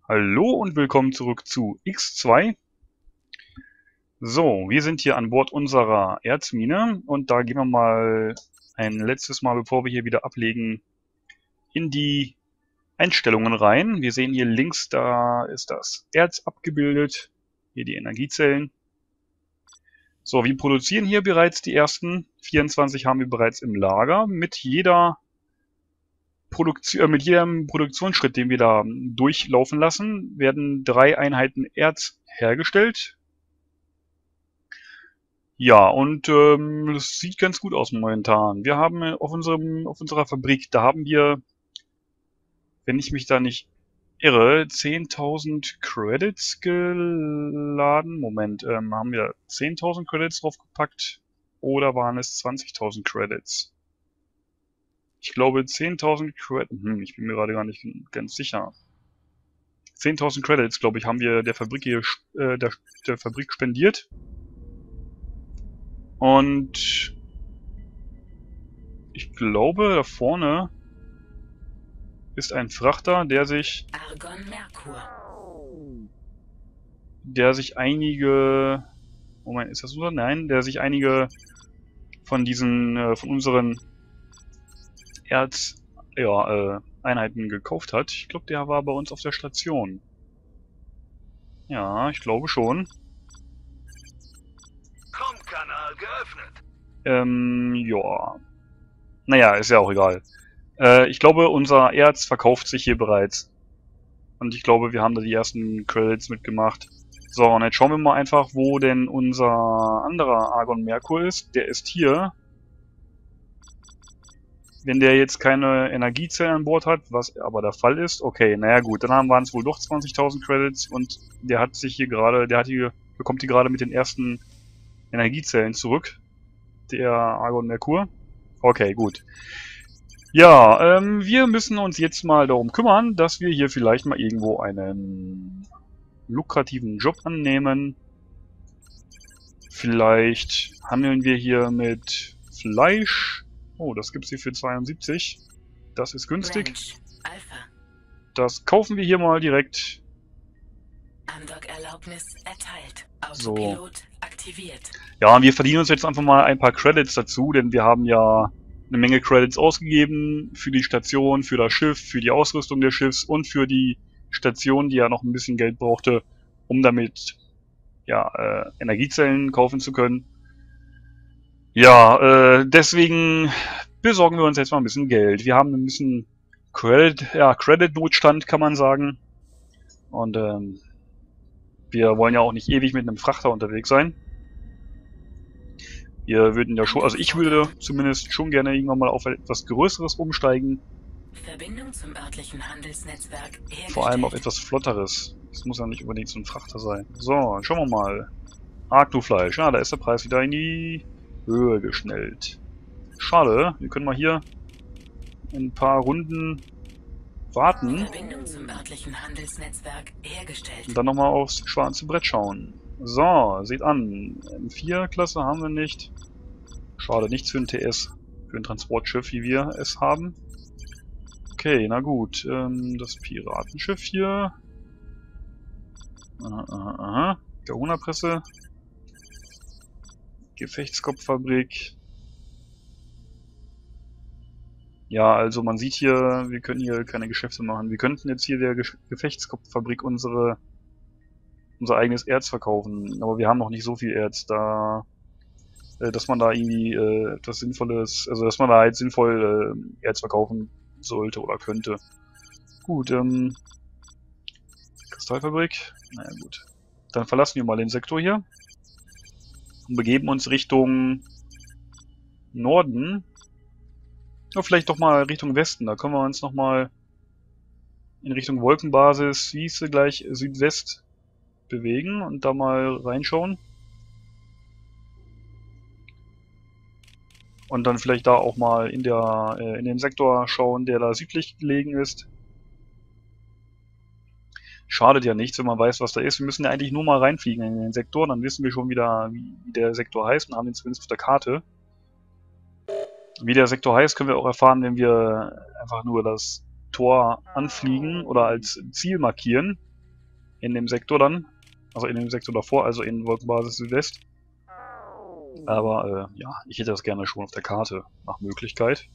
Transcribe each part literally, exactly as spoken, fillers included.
Hallo und willkommen zurück zu X zwei. So, wir sind hier an Bord unserer Erzmine und da gehen wir mal ein letztes Mal, bevor wir hier wieder ablegen, in die Einstellungen rein. Wir sehen hier links, da ist das Erz abgebildet, hier die Energiezellen. So, wir produzieren hier bereits die ersten vierundzwanzig haben wir bereits im Lager. Mit jeder Produktion, äh, mit jedem Produktionsschritt, den wir da durchlaufen lassen, werden drei Einheiten Erz hergestellt. Ja, und ähm, das sieht ganz gut aus momentan. Wir haben auf unserem, auf unserer Fabrik, da haben wir, wenn ich mich da nicht irre, zehntausend Credits geladen. Moment, ähm, haben wir zehntausend Credits draufgepackt oder waren es zwanzigtausend Credits? Ich glaube zehntausend Credits, hm, ich bin mir gerade gar nicht ganz sicher. zehntausend Credits, glaube ich, haben wir der Fabrik hier, äh, der, der Fabrik spendiert. Und ich glaube, da vorne ist ein Frachter, der sich, Argon Merkur. der sich einige, Moment, ist das unser? Nein, der sich einige von diesen, äh, von unseren Erz, ja, äh, Einheiten gekauft hat. Ich glaube, der war bei uns auf der Station. Ja, ich glaube schon. Grundkanal geöffnet. Ähm, ja. Naja, ist ja auch egal. Äh, ich glaube, unser Erz verkauft sich hier bereits. Und ich glaube, wir haben da die ersten Credits mitgemacht. So, und jetzt schauen wir mal einfach, wo denn unser anderer Argon Merkur ist. Der ist hier. Wenn der jetzt keine Energiezellen an Bord hat, was aber der Fall ist, okay, naja gut, dann waren es wohl doch zwanzigtausend Credits und der hat sich hier gerade, der hat hier, bekommt hier gerade mit den ersten Energiezellen zurück. Der Argon Merkur. Okay, gut. Ja, ähm, wir müssen uns jetzt mal darum kümmern, dass wir hier vielleicht mal irgendwo einen lukrativen Job annehmen. Vielleicht handeln wir hier mit Fleisch. Oh, das gibt's hier für zweiundsiebzig. Das ist günstig. Range Alpha. Das kaufen wir hier mal direkt. Andock-Erlaubnis erteilt. So. Autopilot aktiviert. Ja, und wir verdienen uns jetzt einfach mal ein paar Credits dazu, denn wir haben ja eine Menge Credits ausgegeben für die Station, für das Schiff, für die Ausrüstung des Schiffs und für die Station, die ja noch ein bisschen Geld brauchte, um damit ja äh, Energiezellen kaufen zu können. Ja, äh, deswegen besorgen wir uns jetzt mal ein bisschen Geld. Wir haben ein bisschen Credit, ja, Credit-Notstand, kann man sagen. Und ähm, wir wollen ja auch nicht ewig mit einem Frachter unterwegs sein. Wir würden ja schon, also ich würde zumindest schon gerne irgendwann mal auf etwas Größeres umsteigen. Verbindung zum örtlichen Handelsnetzwerk hergestellt. Vor allem auf etwas Flotteres. Das muss ja nicht unbedingt so ein Frachter sein. So, schauen wir mal. Arctofleisch. Ja, da ist der Preis wieder in die Höhe geschnellt. Schade, wir können mal hier ein paar Runden warten Verbindung zum örtlichen Handelsnetzwerk hergestellt. und dann nochmal aufs schwarze Brett schauen. So, seht an. M vier Klasse haben wir nicht. Schade, nichts für ein T S. Für ein Transportschiff, wie wir es haben. Okay, na gut. Ähm, das Piratenschiff hier. Aha, aha, aha. Gahuna-Presse. Gefechtskopffabrik. Ja, also man sieht hier, wir können hier keine Geschäfte machen. Wir könnten jetzt hier der Ge Gefechtskopffabrik unsere unser eigenes Erz verkaufen, aber wir haben noch nicht so viel Erz, da äh, dass man da irgendwie äh, etwas Sinnvolles, also dass man da halt sinnvoll äh, Erz verkaufen sollte oder könnte. Gut, ähm Kristallfabrik, naja gut. Dann verlassen wir mal den Sektor hier und begeben uns Richtung Norden. Ja, vielleicht doch mal Richtung Westen, da können wir uns nochmal in Richtung Wolkenbasis, wie hieß sie gleich, Südwest bewegen und da mal reinschauen. Und dann vielleicht da auch mal in der äh, in den Sektor schauen, der da südlich gelegen ist. Schadet ja nichts, wenn man weiß, was da ist. Wir müssen ja eigentlich nur mal reinfliegen in den Sektor, dann wissen wir schon wieder, wie der Sektor heißt und haben ihn zumindest auf der Karte. Wie der Sektor heißt, können wir auch erfahren, wenn wir einfach nur das Tor anfliegen oder als Ziel markieren. in dem Sektor dann. Also in dem Sektor davor, also in Wolkenbasis Südwest. Aber äh, ja, ich hätte das gerne schon auf der Karte, nach Möglichkeit.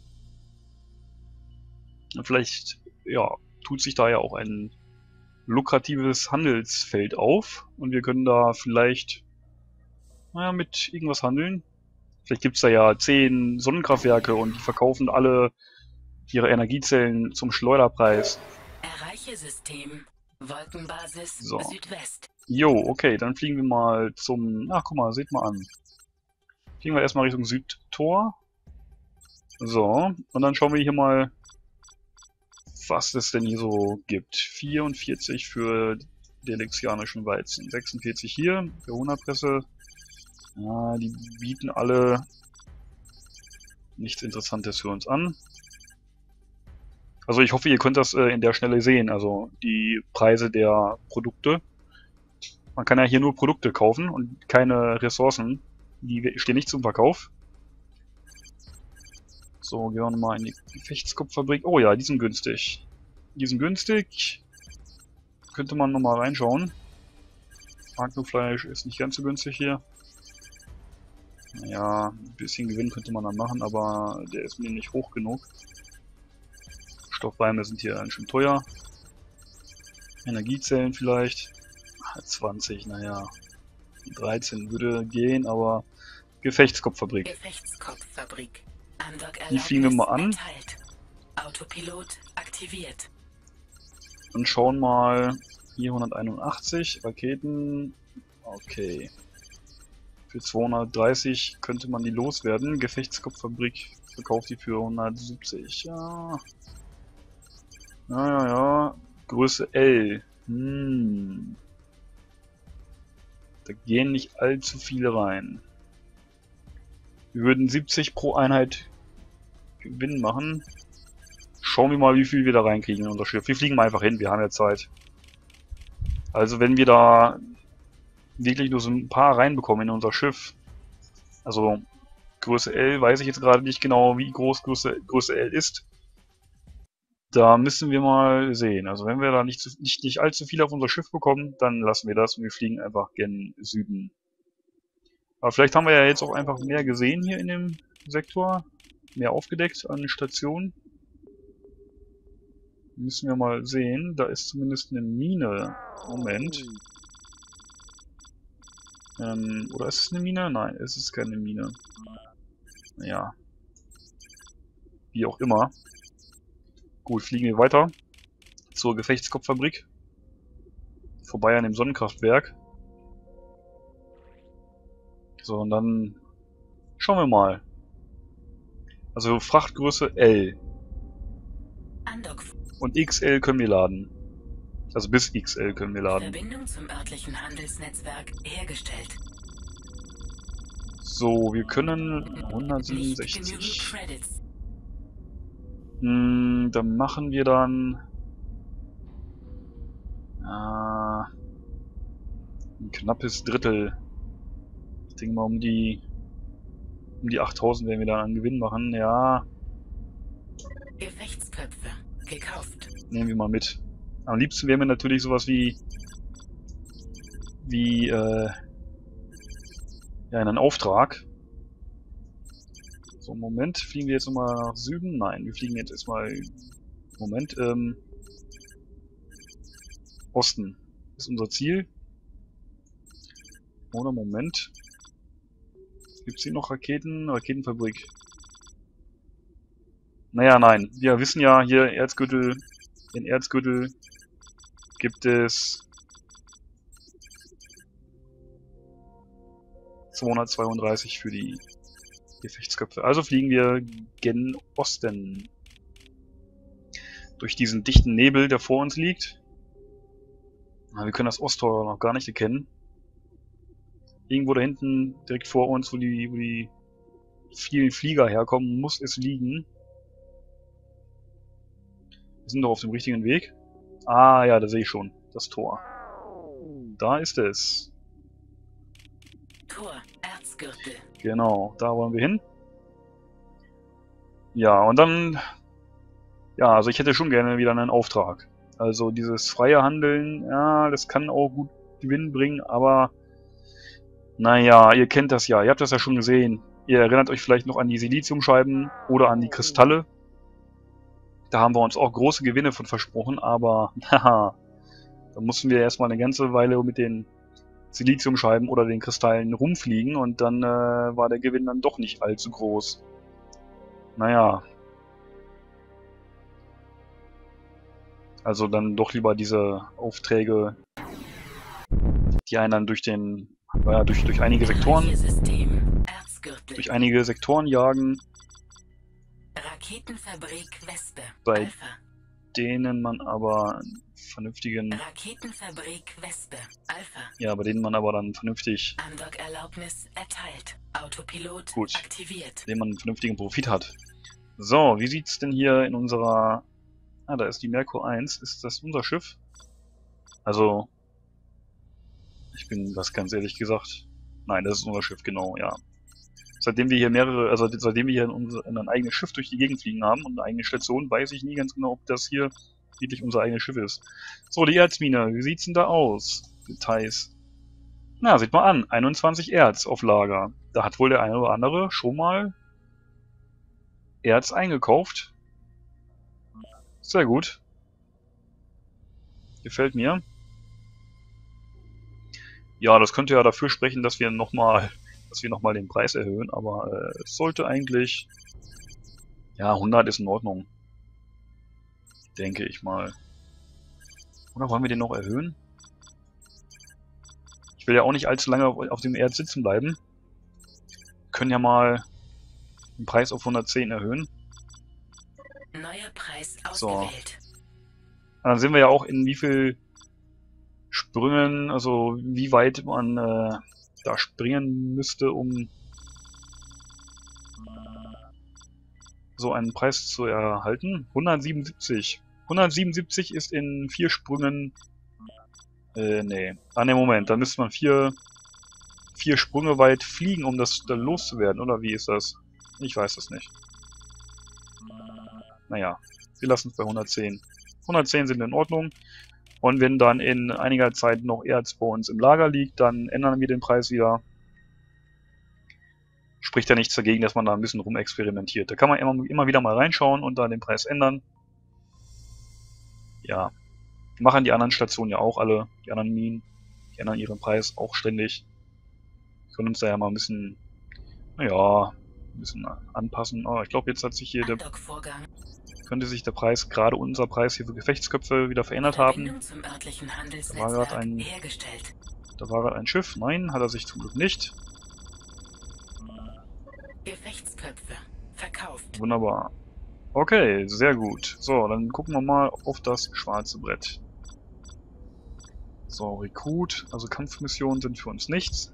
Und vielleicht, ja, tut sich da ja auch ein lukratives Handelsfeld auf. Und wir können da vielleicht, naja, mit irgendwas handeln. Vielleicht gibt es da ja zehn Sonnenkraftwerke und die verkaufen alle ihre Energiezellen zum Schleuderpreis. Erreiche System. Wolkenbasis So. Südwest. Jo, okay, dann fliegen wir mal zum... Ach, guck mal, seht mal an. Fliegen wir erstmal Richtung Südtor. So, und dann schauen wir hier mal, was es denn hier so gibt. vierundvierzig für delexianischen Weizen. sechsundvierzig hier für Hungerpresse. Ja, die bieten alle nichts Interessantes für uns an. Also ich hoffe, ihr könnt das äh, in der Schnelle sehen, also die Preise der Produkte. Man kann ja hier nur Produkte kaufen und keine Ressourcen. Die stehen nicht zum Verkauf. So, gehen wir mal in die Gefechtskopffabrik. Oh ja, die sind günstig. Die sind günstig. Könnte man nochmal reinschauen. Magnumfleisch ist nicht ganz so günstig hier. Naja, ein bisschen Gewinn könnte man dann machen, aber der ist mir nicht hoch genug. Stoffbeime sind hier ganz schön teuer. Energiezellen vielleicht. zwanzig, naja. dreizehn würde gehen, aber Gefechtskopffabrik. Gefechtskopffabrik. Die fliegen wir mal an. Erteilt. Autopilot aktiviert. Und schauen mal. Hier hunderteinundachtzig Raketen. Okay. Für zweihundertdreißig könnte man die loswerden. Gefechtskopffabrik verkauft die für hundertsiebzig. Ja. Ja, ja, ja. Größe L. Hm. Da gehen nicht allzu viele rein. Wir würden siebzig pro Einheit Gewinn machen. Schauen wir mal, wie viel wir da reinkriegen in unser Schiff. Wir fliegen mal einfach hin, wir haben ja Zeit. Also wenn wir da wirklich nur so ein paar reinbekommen in unser Schiff. Also Größe L weiß ich jetzt gerade nicht genau, wie groß Größe, Größe L ist. Da müssen wir mal sehen. Also wenn wir da nicht, zu, nicht, nicht allzu viel auf unser Schiff bekommen, dann lassen wir das und wir fliegen einfach gen Süden. Aber vielleicht haben wir ja jetzt auch einfach mehr gesehen hier in dem Sektor. Mehr aufgedeckt an Stationen. Müssen wir mal sehen. Da ist zumindest eine Mine. Moment. Ähm, oder ist es eine Mine? Nein, es ist keine Mine. Naja. Wie auch immer. Gut, fliegen wir weiter. Zur Gefechtskopffabrik. Vorbei an dem Sonnenkraftwerk. So, und dann schauen wir mal. Also Frachtgröße L. Und X L können wir laden. Also bis X L können wir laden. Verbindung zum örtlichen Handelsnetzwerk hergestellt. So, wir können hundertsiebenundsechzig. Hm, dann machen wir dann äh, ein knappes Drittel. Ich denke mal um die um die achttausend werden wir dann an Gewinn machen. Ja. Gefechtsköpfe gekauft. Nehmen wir mal mit. Am liebsten wäre mir natürlich sowas wie wie äh, ja, einen Auftrag. So, Moment, fliegen wir jetzt nochmal nach Süden? Nein, wir fliegen jetzt erstmal Moment, ähm Osten ist unser Ziel. Oder Moment. Gibt es hier noch Raketen? Raketenfabrik. Naja, nein. Wir wissen ja, hier Erzgürtel, in Erzgürtel gibt es zweihundertzweiunddreißig für die Gefechtsköpfe. Also fliegen wir gen Osten. Durch diesen dichten Nebel, der vor uns liegt. Na, wir können das Osttor noch gar nicht erkennen. Irgendwo da hinten, direkt vor uns, wo die, wo die vielen Flieger herkommen, muss es liegen. Wir sind doch auf dem richtigen Weg. Ah ja, da sehe ich schon. Das Tor. Da ist es. Tor, Erzgürtel. Genau, da wollen wir hin. Ja, und dann... Ja, also ich hätte schon gerne wieder einen Auftrag. Also dieses freie Handeln, ja, das kann auch gut Gewinn bringen, aber naja, ihr kennt das ja, ihr habt das ja schon gesehen. Ihr erinnert euch vielleicht noch an die Siliziumscheiben oder an die Kristalle. Da haben wir uns auch große Gewinne von versprochen, aber haha, da mussten wir erstmal eine ganze Weile mit den Siliziumscheiben oder den Kristallen rumfliegen und dann äh, war der Gewinn dann doch nicht allzu groß. Naja. Also dann doch lieber diese Aufträge, die einen dann durch den, naja, durch, durch einige Sektoren, durch einige Sektoren jagen, Raketenfabrik Wespe. bei Alpha. denen man aber einen vernünftigen, Raketenfabrik Wespe. Alpha. ja, bei denen man aber dann vernünftig, Andockerlaubnis erteilt. Autopilot Gut. aktiviert. denen man einen vernünftigen Profit hat. So, wie sieht's denn hier in unserer, ah, da ist die Merkur eins, ist das unser Schiff? Also, ich bin das ganz ehrlich gesagt, nein, das ist unser Schiff, genau, ja. Seitdem wir hier mehrere, also seitdem wir hier in, unser, in ein eigenes Schiff durch die Gegend fliegen haben und eine eigene Station, weiß ich nie ganz genau, ob das hier wirklich unser eigenes Schiff ist. So, die Erzmine, wie sieht's denn da aus? Details. Na, seht mal an, einundzwanzig Erz auf Lager. Da hat wohl der eine oder andere schon mal Erz eingekauft. Sehr gut. Gefällt mir. Ja, das könnte ja dafür sprechen, dass wir nochmal dass wir nochmal den Preis erhöhen, aber äh, es sollte eigentlich, ja, hundert ist in Ordnung. Denke ich mal. Oder wollen wir den noch erhöhen? Ich will ja auch nicht allzu lange auf, auf dem Erz sitzen bleiben. Wir können ja mal den Preis auf hundertzehn erhöhen. Neuer Preis So. ausgewählt. Dann sehen wir ja auch, in wie viel Sprüngen, also wie weit man äh, da springen müsste, um so einen Preis zu erhalten. hundertsiebenundsiebzig. hundertsiebenundsiebzig ist in vier Sprüngen... Äh, nee. Ah, ne, Moment. Da müsste man vier, vier Sprünge weit fliegen, um das dann loszuwerden, oder wie ist das? Ich weiß das nicht. Naja, wir lassen es bei hundertzehn. hundertzehn sind in Ordnung. Und wenn dann in einiger Zeit noch Erz bei uns im Lager liegt, dann ändern wir den Preis wieder. Spricht ja nichts dagegen, dass man da ein bisschen rumexperimentiert. Da kann man immer, immer wieder mal reinschauen und dann den Preis ändern. Ja. Machen die anderen Stationen ja auch alle, die anderen Minen. Die ändern ihren Preis auch ständig. Wir können uns da ja mal ein bisschen, naja, ein bisschen anpassen. Oh, ich glaube, jetzt hat sich hier der... Andockvorgang. könnte sich der Preis, gerade unser Preis hier für Gefechtsköpfe, wieder verändert haben. Verbindung zum örtlichen Da war Handelsnetzwerk gerade ein, hergestellt. da war gerade ein Schiff. Nein, hat er sich zum Glück nicht. Gefechtsköpfe verkauft. Wunderbar. Okay, sehr gut. So, dann gucken wir mal auf das schwarze Brett. So, Rekrut, also Kampfmissionen sind für uns nichts.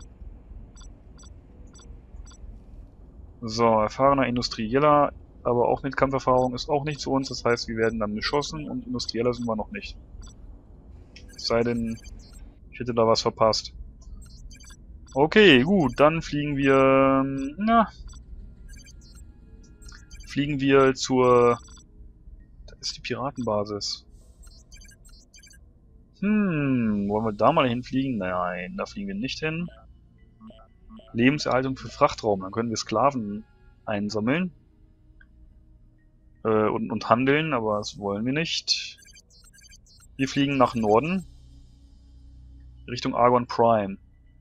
So, erfahrener Industrieller, aber auch mit Kampferfahrung ist auch nichts für uns. Das heißt, wir werden dann beschossen und Industrieller sind wir noch nicht. Es sei denn, ich hätte da was verpasst. Okay, gut, dann fliegen wir, na, fliegen wir zur, da ist die Piratenbasis. Hm, wollen wir da mal hinfliegen? Nein, da fliegen wir nicht hin. Lebenserhaltung für Frachtraum, dann können wir Sklaven einsammeln. Äh, und, und handeln, aber das wollen wir nicht. Wir fliegen nach Norden. Richtung Argon Prime.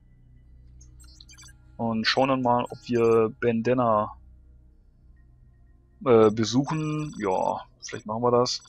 Und schauen dann mal, ob wir Bandana äh, besuchen. Ja, vielleicht machen wir das.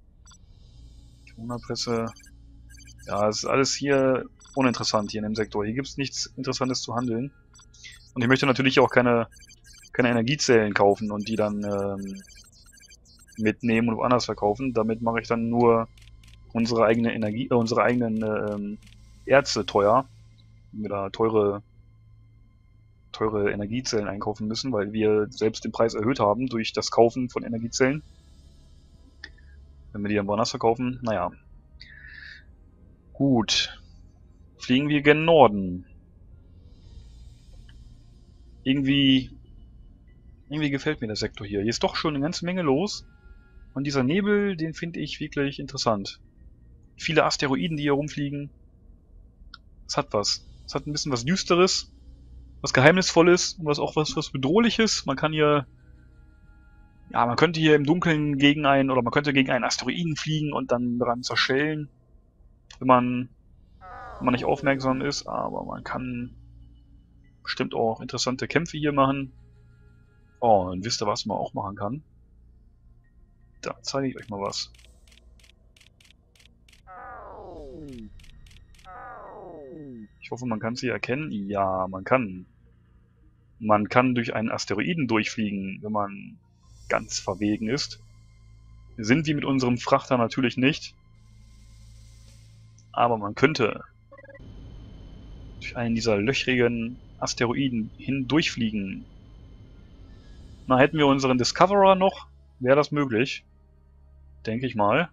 Presse. Ja, es ist alles hier uninteressant hier in dem Sektor. Hier gibt es nichts Interessantes zu handeln. Und ich möchte natürlich auch keine, keine Energiezellen kaufen und die dann ähm, mitnehmen und woanders verkaufen. Damit mache ich dann nur unsere eigene Energie, äh, unsere eigenen ähm, Erze teuer. Wenn wir da teure, teure Energiezellen einkaufen müssen, weil wir selbst den Preis erhöht haben durch das Kaufen von Energiezellen. Wenn wir die dann woanders verkaufen, naja. Gut. Fliegen wir gen Norden. Irgendwie, irgendwie gefällt mir der Sektor hier. Hier ist doch schon eine ganze Menge los. Und dieser Nebel, den finde ich wirklich interessant. Viele Asteroiden, die hier rumfliegen. Es hat was. Es hat ein bisschen was Düsteres, was Geheimnisvolles und was auch was, was Bedrohliches. Man kann hier... Ja, man könnte hier im Dunkeln gegen einen... Oder man könnte gegen einen Asteroiden fliegen und dann daran zerschellen. Wenn man... Wenn man nicht aufmerksam ist. Aber man kann... bestimmt auch interessante Kämpfe hier machen. Oh, und wisst ihr, was man auch machen kann? Da zeige ich euch mal was. Ich hoffe, man kann sie erkennen. Ja, man kann. Man kann durch einen Asteroiden durchfliegen, wenn man ganz verwegen ist. Sind wir mit unserem Frachter natürlich nicht. Aber man könnte durch einen dieser löchrigen Asteroiden hindurchfliegen. Na, hätten wir unseren Discoverer noch, wäre das möglich. Denke ich mal.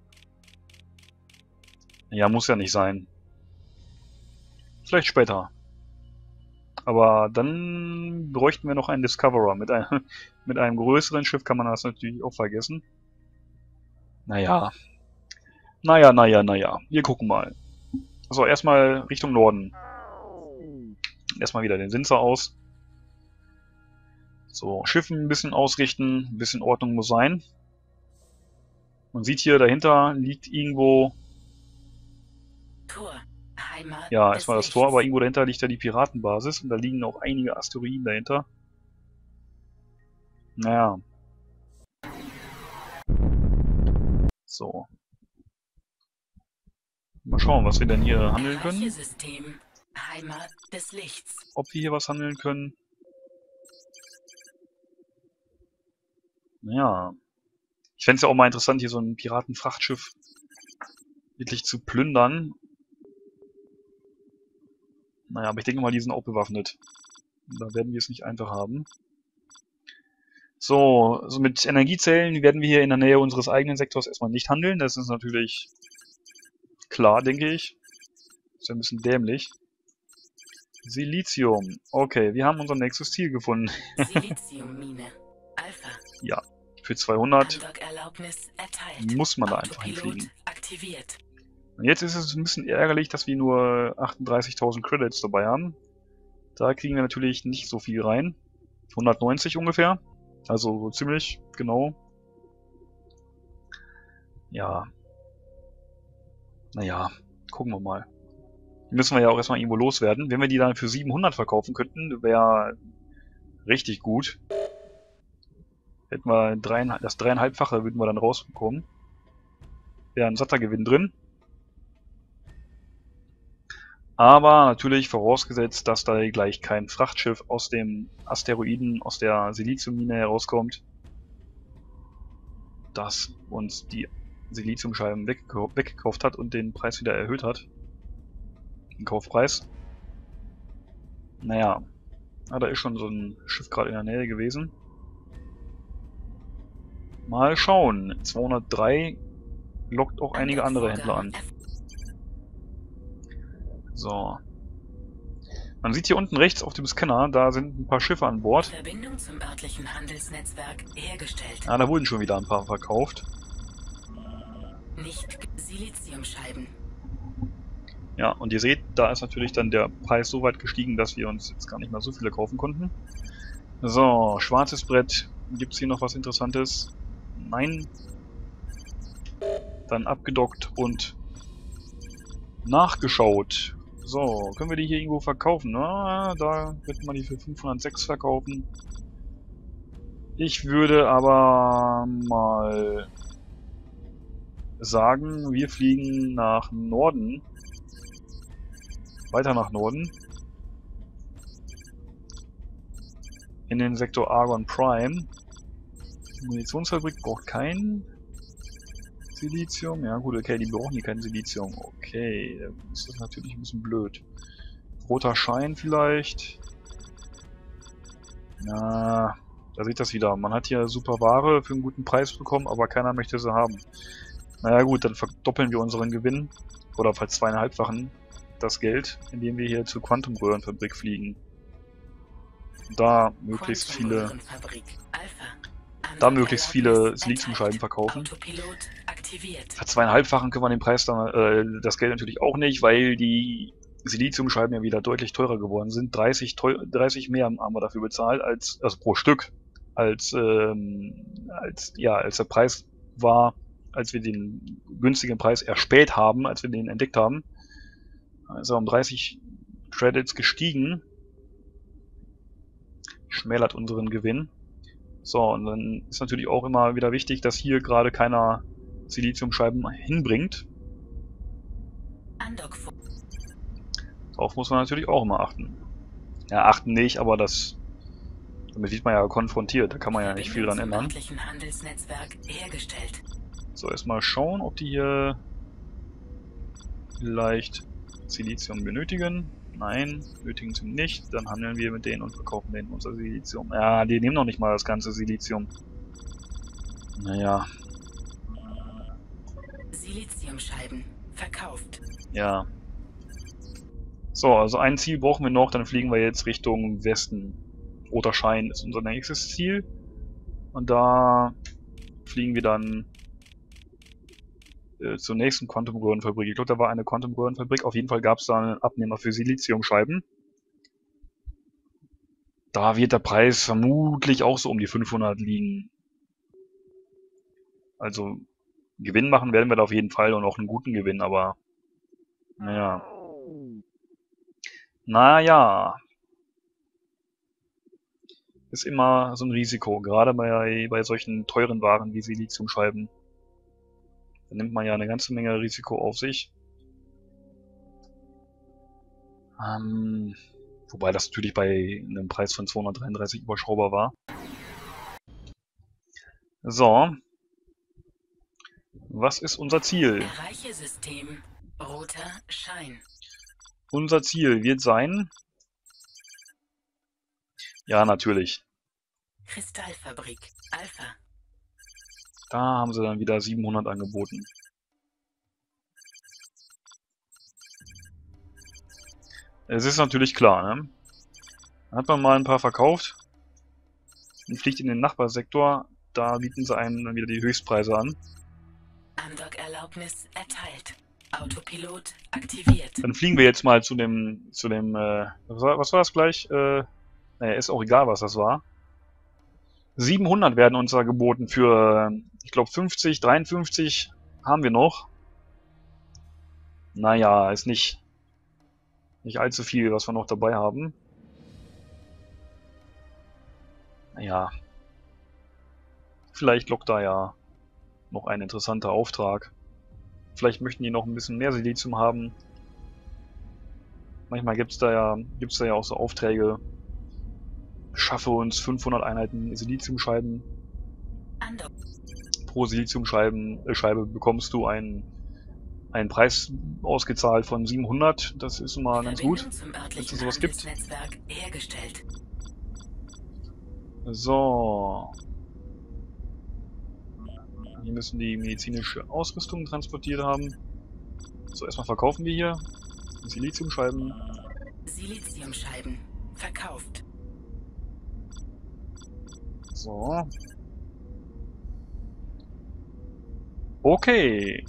Ja, muss ja nicht sein. Vielleicht später. Aber dann bräuchten wir noch einen Discoverer. Mit einem, mit einem größeren Schiff kann man das natürlich auch vergessen. Naja. Naja, naja, naja. Wir gucken mal. Also erstmal Richtung Norden. Erstmal wieder den Sensor aus. So, Schiffen ein bisschen ausrichten. Ein bisschen Ordnung muss sein. Man sieht hier, dahinter liegt irgendwo... Tor. Heimat Ja, des erstmal das Lichts. Tor, aber irgendwo dahinter liegt ja die Piratenbasis. Und da liegen auch einige Asteroiden dahinter. Naja. So. Mal schauen, was wir denn hier handeln können. Erreiche-System. Heimat des Lichts. Ob wir hier was handeln können. Naja. Ich fände es ja auch mal interessant, hier so ein Piratenfrachtschiff wirklich zu plündern. Naja, aber ich denke mal, die sind auch bewaffnet. Da werden wir es nicht einfach haben. So, also mit Energiezellen werden wir hier in der Nähe unseres eigenen Sektors erstmal nicht handeln. Das ist natürlich klar, denke ich. Ist ja ein bisschen dämlich. Silizium. Okay, wir haben unser nächstes Ziel gefunden. Siliziummine. Alpha. Ja, für zweihundert Andockerlaubnis erteilt. muss man da einfach Autopilot hinfliegen. aktiviert. Und jetzt ist es ein bisschen ärgerlich, dass wir nur achtunddreißigtausend Credits dabei haben. Da kriegen wir natürlich nicht so viel rein. hundertneunzig ungefähr. Also so ziemlich genau. Ja. Naja, gucken wir mal. Die müssen wir ja auch erstmal irgendwo loswerden. Wenn wir die dann für siebenhundert verkaufen könnten, wäre richtig gut. Hätten wir dreieinhalb, das dreieinhalbfache würden wir dann rausbekommen. Wäre ein satter Gewinn drin. Aber natürlich vorausgesetzt, dass da gleich kein Frachtschiff aus dem Asteroiden, aus der Siliziummine herauskommt, das uns die Siliziumscheiben weggekau- weggekauft hat und den Preis wieder erhöht hat. Den Kaufpreis. Naja, ah, da ist schon so ein Schiff gerade in der Nähe gewesen. Mal schauen. zweihundertdrei lockt auch einige andere Händler an. So. Man sieht hier unten rechts auf dem Scanner, da sind ein paar Schiffe an Bord. Verbindung zum örtlichen Handelsnetzwerk hergestellt. Ah, da wurden schon wieder ein paar verkauft. Nicht Siliziumscheiben. Ja, und ihr seht, da ist natürlich dann der Preis so weit gestiegen, dass wir uns jetzt gar nicht mehr so viele kaufen konnten. So, schwarzes Brett. Gibt's hier noch was Interessantes? Nein. Dann abgedockt und nachgeschaut. So, können wir die hier irgendwo verkaufen? Na, da könnte man die für fünfhundertsechs verkaufen. Ich würde aber mal sagen, wir fliegen nach Norden. Weiter nach Norden. In den Sektor Argon Prime. Die Munitionsfabrik braucht kein Silizium. Ja gut, okay, die brauchen hier kein Silizium. Okay, dann ist das natürlich ein bisschen blöd. Roter Schein vielleicht. Na, da seht ihr das wieder. Man hat hier super Ware für einen guten Preis bekommen, aber keiner möchte sie haben. Naja gut, dann verdoppeln wir unseren Gewinn. Oder falls zweieinhalbfachen das Geld, indem wir hier zur Quantumröhrenfabrik fliegen. Da möglichst viele Quantumröhrenfabrik. Alpha. da möglichst viele Siliziumscheiben verkaufen. Autopilot aktiviert. Verzweieinhalbfachen können wir den Preis dann, äh, das Geld natürlich auch nicht, weil die Siliziumscheiben ja wieder deutlich teurer geworden sind. dreißig, teuer, dreißig mehr haben wir dafür bezahlt, als, also pro Stück, als, ähm, als, ja, als der Preis war, als wir den günstigen Preis erspäht haben, als wir den entdeckt haben. Also um dreißig Credits gestiegen. Schmälert unseren Gewinn. So, und dann ist natürlich auch immer wieder wichtig, dass hier gerade keiner Siliziumscheiben hinbringt. Darauf muss man natürlich auch immer achten. Ja, achten nicht, aber das damit wird man ja konfrontiert. Da kann man ja nicht viel dran ändern. So, erstmal schauen, ob die hier vielleicht Silizium benötigen. Nein, benötigen sie nicht. Dann handeln wir mit denen und verkaufen denen unser Silizium. Ja, die nehmen noch nicht mal das ganze Silizium. Naja. Siliziumscheiben verkauft. Ja. So, also ein Ziel brauchen wir noch, dann fliegen wir jetzt Richtung Westen. Roter Schein ist unser nächstes Ziel. Und da fliegen wir dann äh, zur nächsten Quantum Röhrenfabrik. Ich glaube, da war eine Quantum Röhrenfabrik. Auf jeden Fall gab es da einen Abnehmer für Siliziumscheiben. Da wird der Preis vermutlich auch so um die fünfhundert liegen. Also Gewinn machen werden wir da auf jeden Fall und auch einen guten Gewinn, aber naja. Naja. Ist immer so ein Risiko, gerade bei, bei solchen teuren Waren wie Siliziumscheiben. Da nimmt man ja eine ganze Menge Risiko auf sich. Ähm, wobei das natürlich bei einem Preis von zweihundertdreiunddreißig überschaubar war. So. Was ist unser Ziel? Erreiche System. Roter Schein. Unser Ziel wird sein... Ja, natürlich. Kristallfabrik Alpha. Da haben sie dann wieder siebenhundert angeboten. Es ist natürlich klar, ne? Dann hat man mal ein paar verkauft und fliegt in den Nachbarsektor. Da bieten sie einem dann wieder die Höchstpreise an. Andock-Erlaubnis erteilt. Autopilot aktiviert. Dann fliegen wir jetzt mal zu dem, zu dem, äh, was war, was war das gleich? Äh, naja, ist auch egal, was das war. siebenhundert werden uns da geboten für, ich glaube, fünfzig, dreiundfünfzig haben wir noch. Naja, ist nicht, nicht allzu viel, was wir noch dabei haben. Naja. Vielleicht lockt da ja noch ein interessanter Auftrag. Vielleicht möchten die noch ein bisschen mehr Silizium haben. Manchmal gibt's da ja, gibt's da ja auch so Aufträge. Schaffe uns fünfhundert Einheiten Siliziumscheiben. Pro Siliziumscheiben äh, Scheibe bekommst du einen, einen Preis ausgezahlt von siebenhundert. Das ist immer ganz gut, wenn es sowas gibt. So. Hier müssen die medizinische Ausrüstung transportiert haben. So, erstmal verkaufen wir hier Siliziumscheiben. Siliziumscheiben verkauft. So. Okay.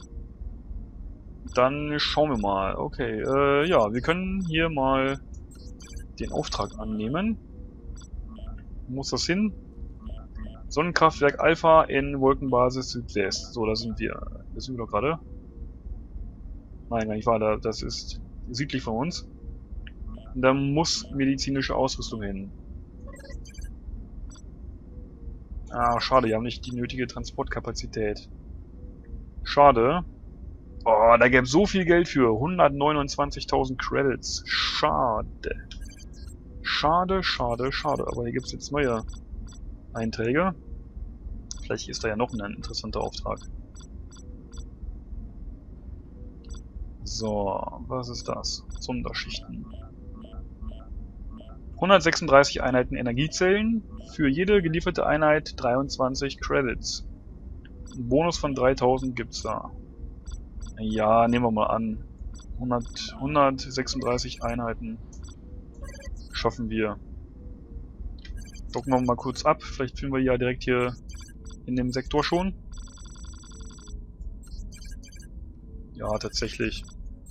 Dann schauen wir mal. Okay, äh, ja, wir können hier mal den Auftrag annehmen. Wo muss das hin? Sonnenkraftwerk Alpha in Wolkenbasis Südwest. So, da sind wir. Da sind wir doch gerade. Nein, gar nicht wahr. Da, das ist südlich von uns. Und da muss medizinische Ausrüstung hin. Ah, schade, die haben nicht die nötige Transportkapazität. Schade. Oh, da gäbe es so viel Geld für. hundertneunundzwanzigtausend Credits. Schade. Schade, schade, schade. Aber hier gibt es jetzt neue Einträge. Vielleicht ist da ja noch ein interessanter Auftrag. So, was ist das? Sonderschichten. hundertsechsunddreißig Einheiten Energiezellen. Für jede gelieferte Einheit dreiundzwanzig Credits. Ein Bonus von dreitausend gibt's da. Ja, nehmen wir mal an. hundert, hundertsechsunddreißig Einheiten schaffen wir. Docken wir mal kurz ab. Vielleicht finden wir ja direkt hier in dem Sektor schon. Ja, tatsächlich.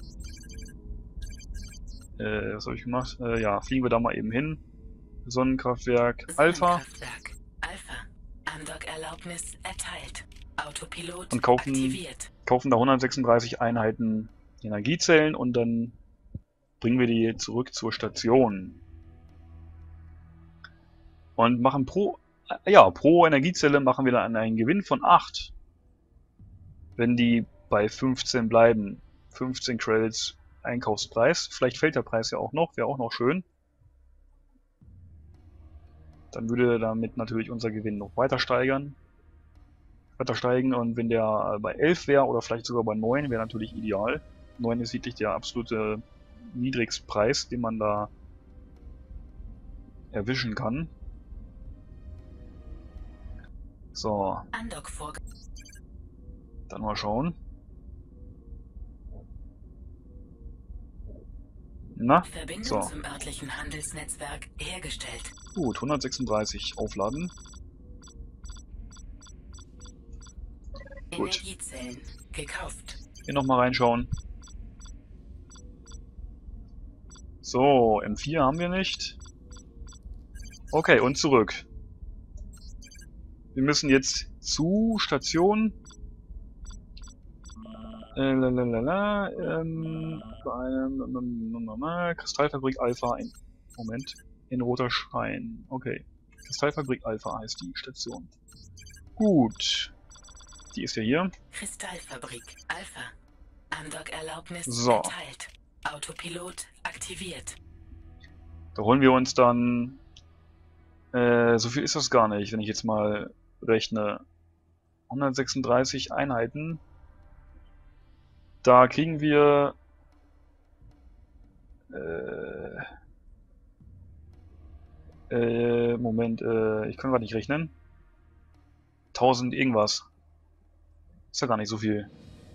Äh, was habe ich gemacht? Äh, ja, fliegen wir da mal eben hin. Sonnenkraftwerk Alpha. Sonnenkraftwerk Alpha. Andock-Erlaubnis erteilt. Autopilot Und kaufen, aktiviert. kaufen da hundertsechsunddreißig Einheiten Energiezellen und dann bringen wir die zurück zur Station. Und machen pro, ja, pro Energiezelle machen wir dann einen Gewinn von acht. Wenn die bei fünfzehn bleiben. fünfzehn Credits Einkaufspreis. Vielleicht fällt der Preis ja auch noch, wäre auch noch schön. Dann würde damit natürlich unser Gewinn noch weiter steigern. Weiter steigen, und wenn der bei elf wäre oder vielleicht sogar bei neun, wäre natürlich ideal. neun ist wirklich der absolute Niedrigstpreis, den man da erwischen kann. So. Dann mal schauen. Na, Verbindung so. zum örtlichen Handelsnetzwerk hergestellt. Gut, hundertsechsunddreißig aufladen. Gut. Energiezellen gekauft. Hier nochmal reinschauen. So, M vier haben wir nicht. Okay, und zurück. Wir müssen jetzt zu Station. Äh, lalalala, ähm, bei einem Kristallfabrik Alpha in, Moment, in roter Schein. Okay. Kristallfabrik Alpha heißt die Station. Gut. Die ist ja hier. Kristallfabrik Alpha. Andock-Erlaubnis So. erteilt. Autopilot aktiviert. Da holen wir uns dann... Äh, so viel ist das gar nicht, wenn ich jetzt mal rechne. hundertsechsunddreißig Einheiten. Da kriegen wir... Äh... Äh, Moment, äh, ich kann gerade nicht rechnen. tausend irgendwas. Ist ja gar nicht so viel.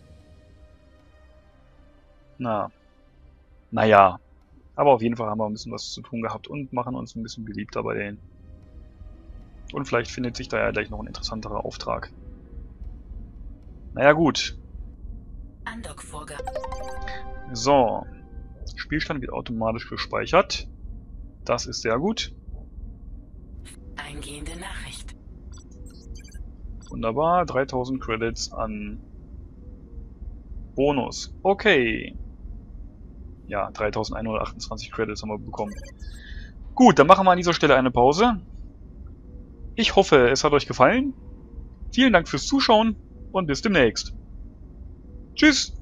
Na. Naja. Aber auf jeden Fall haben wir ein bisschen was zu tun gehabt und machen uns ein bisschen beliebter bei denen. Und vielleicht findet sich da ja gleich noch ein interessanterer Auftrag. Naja, gut. Andock-Vorgabe. So. Spielstand wird automatisch gespeichert. Das ist sehr gut. Eingehende Nachricht. Wunderbar. dreitausend Credits an Bonus. Okay. Ja, dreitausendeinhundertachtundzwanzig Credits haben wir bekommen. Gut, dann machen wir an dieser Stelle eine Pause. Ich hoffe, es hat euch gefallen. Vielen Dank fürs Zuschauen und bis demnächst. Tschüss!